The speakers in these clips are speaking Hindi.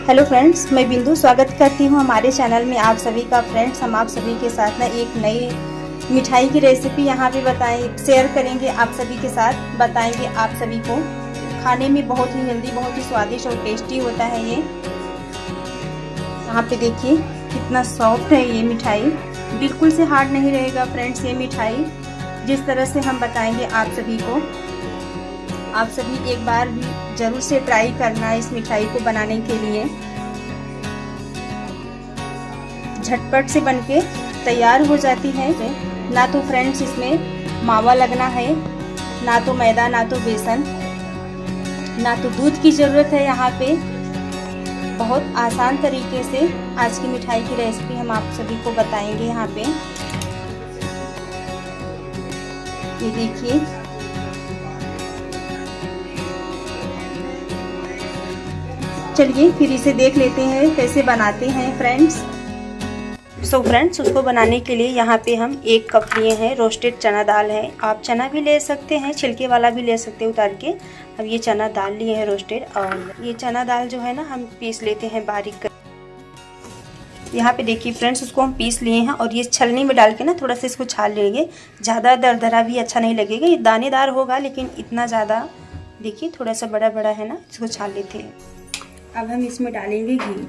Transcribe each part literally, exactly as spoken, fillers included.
हेलो फ्रेंड्स, मैं बिंदु स्वागत करती हूँ हमारे चैनल में आप सभी का। फ्रेंड्स, हम आप सभी के साथ ना एक नई मिठाई की रेसिपी यहाँ पे बताएं शेयर करेंगे, आप सभी के साथ बताएंगे आप सभी को। खाने में बहुत ही हेल्दी, बहुत ही स्वादिष्ट और टेस्टी होता है ये। यहाँ पे देखिए कितना सॉफ्ट है ये मिठाई, बिल्कुल से हार्ड नहीं रहेगा फ्रेंड्स ये मिठाई, जिस तरह से हम बताएंगे आप सभी को। आप सभी एक बार भी जरूर से ट्राई करना इस मिठाई को बनाने के लिए। झटपट से बनके तैयार हो जाती है। ना तो फ्रेंड्स इसमें मावा लगना है, ना तो मैदा, ना तो बेसन, ना तो दूध की जरूरत है। यहाँ पे बहुत आसान तरीके से आज की मिठाई की रेसिपी हम आप सभी को बताएंगे। यहाँ पे ये देखिए, चलिए फिर इसे देख लेते हैं कैसे बनाते हैं फ्रेंड्स। सो so फ्रेंड्स, उसको बनाने के लिए यहाँ पे हम एक कप लिए हैं रोस्टेड चना दाल है। आप चना भी ले सकते हैं, छिलके वाला भी ले सकते हैं उतार के। अब ये चना दाल लिए हैं रोस्टेड, और ये चना दाल जो है ना हम पीस लेते हैं बारीक कर। यहाँ पे देखिए फ्रेंड्स, उसको हम पीस लिए हैं और ये छलनी में डाल के ना थोड़ा सा इसको छाल लेंगे। ज़्यादा दरदरा भी अच्छा नहीं लगेगा, ये दानेदार होगा लेकिन इतना ज़्यादा देखिए थोड़ा सा बड़ा बड़ा है ना, इसको छाल लेते हैं। अब हम इसमें डालेंगे घी।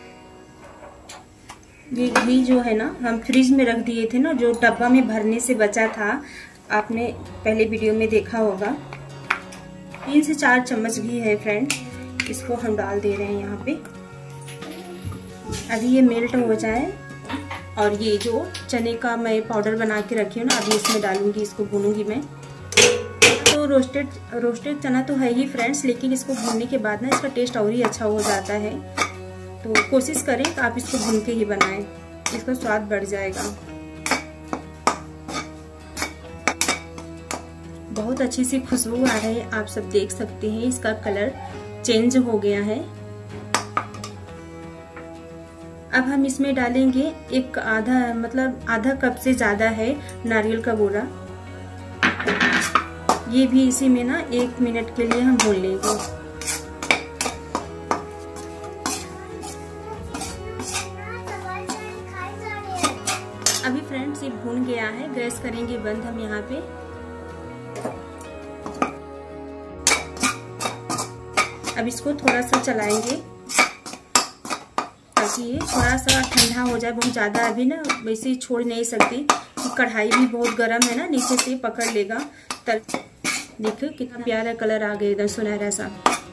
ये घी जो है ना हम फ्रिज में रख दिए थे ना, जो डब्बा में भरने से बचा था, आपने पहले वीडियो में देखा होगा। तीन से चार चम्मच घी है फ्रेंड, इसको हम डाल दे रहे हैं यहाँ पे। अभी ये मेल्ट हो जाए, और ये जो चने का मैं पाउडर बना के रखी हूँ ना, अभी इसमें डालूंगी, इसको भूनूंगी मैं। तो रोस्टेड रोस्टेड चना तो है ही फ्रेंड्स, लेकिन इसको भूनने के बाद ना इसका टेस्ट और ही अच्छा हो जाता है। तो कोशिश करें कि आप इसको भून के ही बनाएं, इसका स्वाद बढ़ जाएगा। बहुत अच्छी सी खुशबू आ रही है, आप सब देख सकते हैं। इसका कलर चेंज हो गया है। अब हम इसमें डालेंगे एक आधा मतलब आधा कप से ज्यादा है नारियल का बूरा। ये भी इसी में ना एक मिनट के लिए हम भून लेंगे। अभी फ्रेंड्स ये भून गया है, गैस करेंगे बंद हम यहाँ पे। अब इसको थोड़ा सा चलाएंगे ताकि ये थोड़ा सा ठंडा हो जाए। बहुत ज्यादा अभी ना वैसे ही छोड़ नहीं सकती, कढ़ाई भी बहुत गर्म है ना, नीचे से पकड़ लेगा। तर देखो कितना प्यारा कलर आ गया, एकदम सुनहरा सा।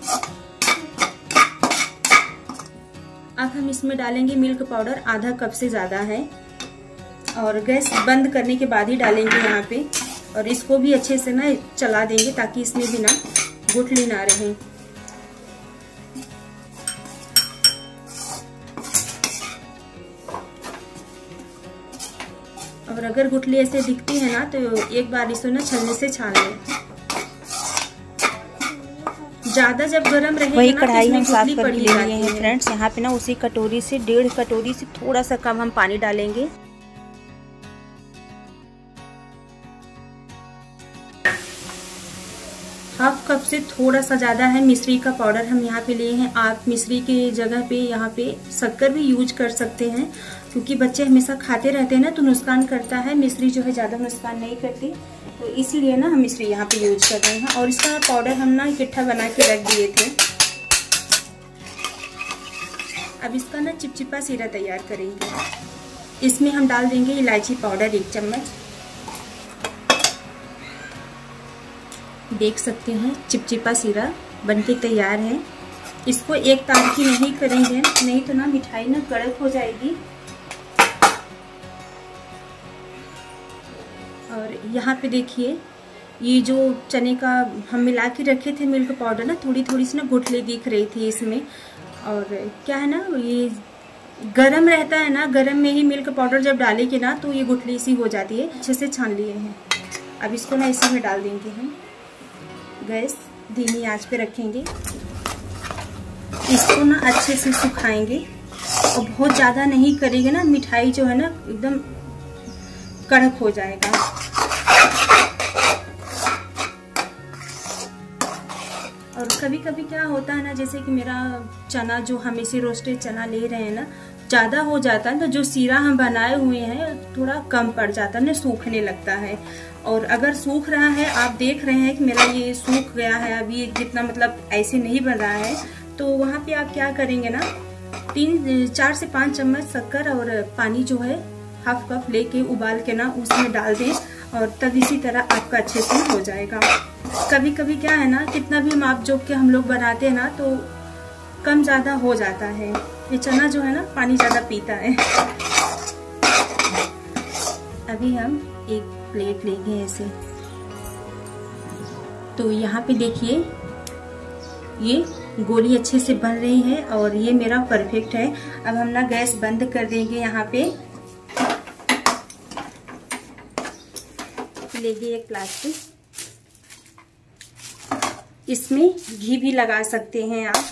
अब हम इसमें डालेंगे मिल्क पाउडर, आधा कप से ज्यादा है, और गैस बंद करने के बाद ही डालेंगे यहाँ पे। और इसको भी अच्छे से ना चला देंगे ताकि इसमें भी ना गुठली ना रहे। और अगर गुठली ऐसे दिखती है ना, तो एक बार इसको ना छलनी से छान लें। ज्यादा जब गरम रहेगा वही कढ़ाई हम साफ कर लिए हैं फ्रेंड्स। यहाँ पे ना उसी कटोरी से डेढ़ कटोरी से थोड़ा सा कम हम पानी डालेंगे। हाफ कप से थोड़ा सा ज्यादा है मिश्री का पाउडर हम यहाँ पे लिए हैं। आप मिश्री के जगह पे यहाँ पे शक्कर भी यूज कर सकते हैं, क्योंकि बच्चे हमेशा खाते रहते हैं ना, तो नुकसान करता है। मिश्री जो है ज्यादा नुकसान नहीं करती, तो इसीलिए ना हम मिश्री यहाँ पे यूज कर रहे हैं। और इसका पाउडर हम ना इकट्ठा बना के रख दिए थे। अब इसका ना चिपचिपा सीरा तैयार करेंगे। इसमें हम डाल देंगे इलायची पाउडर एक चम्मच। देख सकते हैं चिपचिपा सीरा बनके तैयार है। इसको एक तार की नहीं करेंगे, नहीं तो ना मिठाई ना कड़क हो जाएगी। और यहाँ पे देखिए, ये जो चने का हम मिला के रखे थे मिल्क पाउडर ना, थोड़ी थोड़ी सी ना गुठली दिख रही थी इसमें। और क्या है ना, ये गरम रहता है ना, गरम में ही मिल्क पाउडर जब डालेंगे ना तो ये गुठली सी हो जाती है। अच्छे से छान लिए हैं। अब इसको ना इसी में डाल देंगे हम। गैस धीमी आंच पे रखेंगे। इसको ना अच्छे से सुखाएंगे, और बहुत ज़्यादा नहीं करेंगे ना, मिठाई जो है ना एकदम कड़क हो जाएगा। और कभी कभी क्या होता है ना, जैसे कि मेरा चना जो हम इसे रोस्टेड चना ले रहे हैं ना, ज़्यादा हो जाता है तो जो सीरा हम बनाए हुए हैं थोड़ा कम पड़ जाता है ना, सूखने लगता है। और अगर सूख रहा है, आप देख रहे हैं कि मेरा ये सूख गया है अभी, जितना मतलब ऐसे नहीं बन रहा है, तो वहाँ पे आप क्या करेंगे ना, तीन चार से पाँच चम्मच शक्कर और पानी जो है हाफ कप लेके उबाल के ना उसमें डाल दें, और तब इसी तरह आपका अच्छे से हो जाएगा। कभी कभी क्या है ना, कितना भी माप जोक के हम लोग बनाते हैं ना तो कम ज़्यादा हो जाता है। ये चना जो है ना पानी ज़्यादा पीता है। अभी हम एक प्लेट लेंगे ऐसे, तो यहाँ पे देखिए ये गोली अच्छे से बन रही है और ये मेरा परफेक्ट है। अब हम ना गैस बंद कर देंगे। यहाँ पे लेंगे एक प्लास्टिक, इसमें घी भी लगा सकते हैं आप।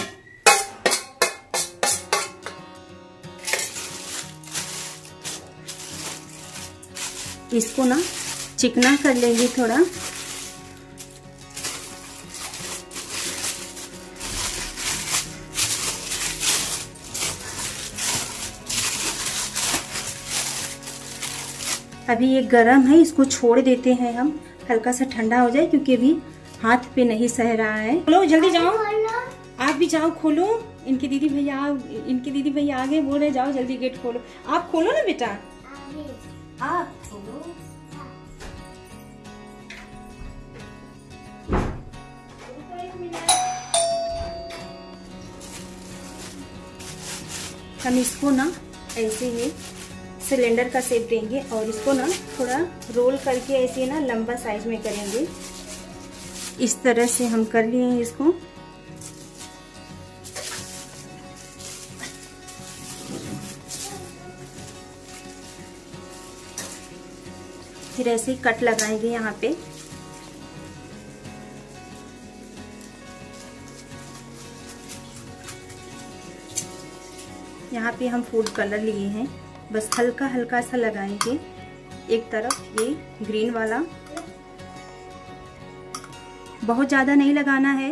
इसको ना चिकना कर लेंगे थोड़ा। अभी ये गरम है, इसको छोड़ देते हैं हम, हल्का सा ठंडा हो जाए, क्योंकि अभी हाथ पे नहीं सह रहा है। खोलो जल्दी जाओ, आप भी जाओ खोलो। इनके दीदी भैया इनके दीदी भैया आगे बोल रहे, जाओ जल्दी गेट खोलो। आप खोलो ना बेटा, आप खोलो। हम इसको ना ऐसे ही सिलेंडर का शेप देंगे और इसको ना थोड़ा रोल करके ऐसे ना लंबा साइज में करेंगे। इस तरह से हम कर लिए हैं इसको। फिर ऐसे ही कट लगाएंगे यहाँ पे। यहाँ पे हम फूड कलर लिए हैं, बस हल्का हल्का सा लगाएंगे। एक तरफ ये ग्रीन वाला, बहुत ज्यादा नहीं लगाना है।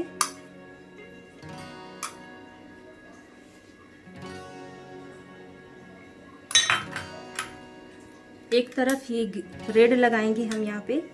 एक तरफ ये रेड लगाएंगे हम यहाँ पे।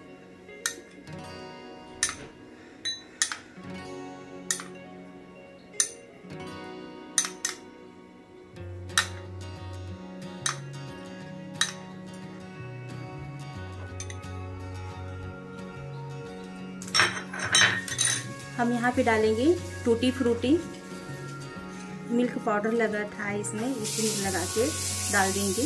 हम यहाँ पे डालेंगे टूटी फ्रूटी, मिल्क पाउडर लगा था इसमें, इसे लगा के डाल देंगे।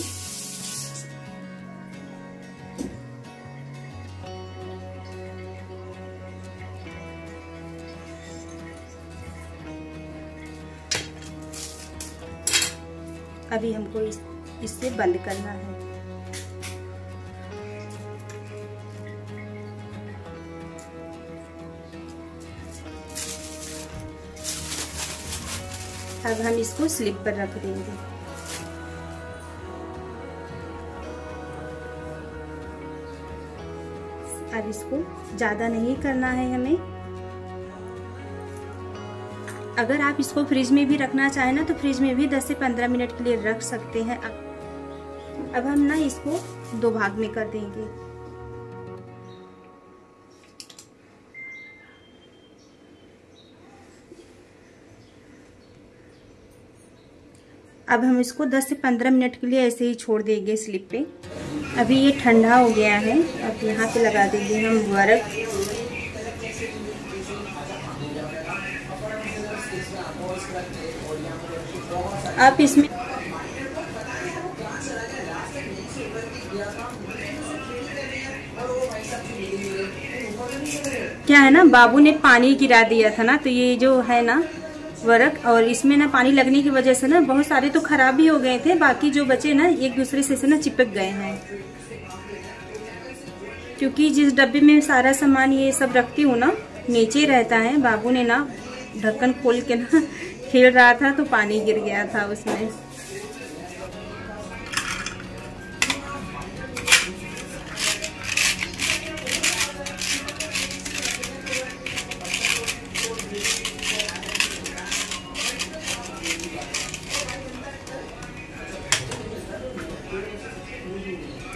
अभी हमको इस, इससे बंद करना है। अब हम इसको स्लिप पर रख देंगे। अब इसको ज्यादा नहीं करना है हमें। अगर आप इसको फ्रिज में भी रखना चाहें ना तो फ्रिज में भी दस से पंद्रह मिनट के लिए रख सकते हैं। अब अब हम ना इसको दो भाग में कर देंगे। अब हम इसको दस से पंद्रह मिनट के लिए ऐसे ही छोड़ देंगे स्लिप पे। अभी ये ठंडा हो गया है। अब यहाँ पे लगा देंगे हम बर्फ। आप इसमें क्या है ना, बाबू ने पानी गिरा दिया था ना, तो ये जो है ना वर्क, और इसमें ना पानी लगने की वजह से ना बहुत सारे तो खराब भी हो गए थे, बाकी जो बचे ना एक दूसरे से, से ना चिपक गए हैं। क्योंकि जिस डब्बे में सारा सामान ये सब रखती हूँ ना नीचे रहता है, बाबू ने ना ढक्कन खोल के ना खेल रहा था तो पानी गिर गया था उसमें।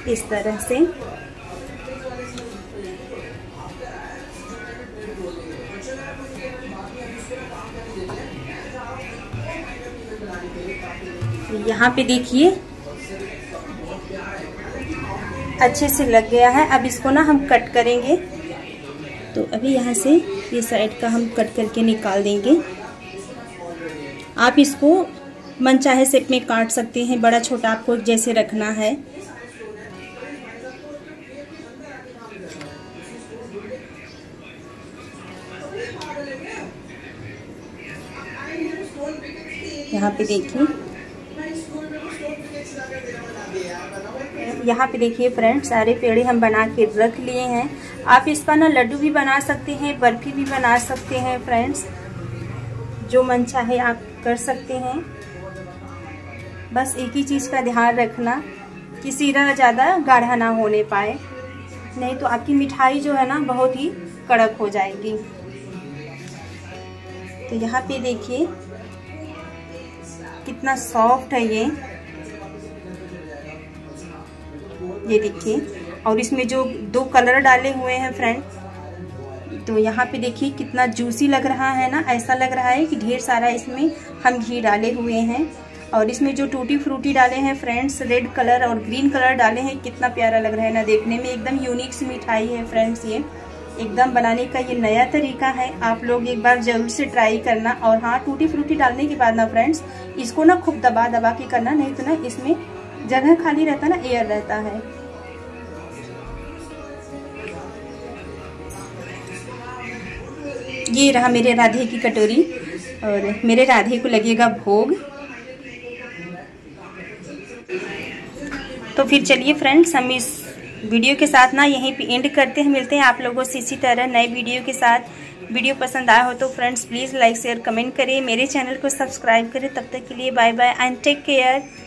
इस तरह से। यहाँ पे देखिए अच्छे से लग गया है। अब इसको ना हम कट करेंगे। तो अभी यहाँ से ये साइड का हम कट करके निकाल देंगे। आप इसको मनचाहे शेप में काट सकते हैं, बड़ा छोटा आपको जैसे रखना है। यहाँ पे देखिए, यहाँ पे देखिए फ्रेंड्स, सारे पेड़े हम बना के रख लिए हैं। आप इसका ना लड्डू भी बना सकते हैं, बर्फी भी बना सकते हैं फ्रेंड्स, जो मन चाहे आप कर सकते हैं। बस एक ही चीज़ का ध्यान रखना कि सीरा ज़्यादा गाढ़ा ना होने पाए, नहीं तो आपकी मिठाई जो है ना बहुत ही कड़क हो जाएगी। तो यहाँ पे देखिए कितना सॉफ्ट है ये ये देखिए। और इसमें जो दो कलर डाले हुए हैं फ्रेंड, तो यहाँ पे देखिए कितना जूसी लग रहा है ना। ऐसा लग रहा है कि ढेर सारा इसमें हम घी डाले हुए हैं। और इसमें जो टूटी फ्रूटी डाले हैं फ्रेंड्स, रेड कलर और ग्रीन कलर डाले हैं, कितना प्यारा लग रहा है ना देखने में। एकदम यूनिक सी मिठाई है फ्रेंड्स। ये एकदम बनाने का ये नया तरीका है, आप लोग एक बार जरूर से ट्राई करना। और हाँ, टूटी फ्रूटी डालने के बाद ना फ्रेंड्स, इसको ना खूब दबा दबा के करना, नहीं तो ना इसमें जगह खाली रहता ना, एयर रहता है। ये रहा मेरे राधे की कटोरी और मेरे राधे को लगेगा भोग। तो फिर चलिए फ्रेंड्स, हम इस वीडियो के साथ ना यहीं पे एंड करते हैं। मिलते हैं आप लोगों से इसी तरह नए वीडियो के साथ। वीडियो पसंद आया हो तो friends please like share comment करें, मेरे चैनल को सब्सक्राइब करें। तब तक के लिए bye bye and take care.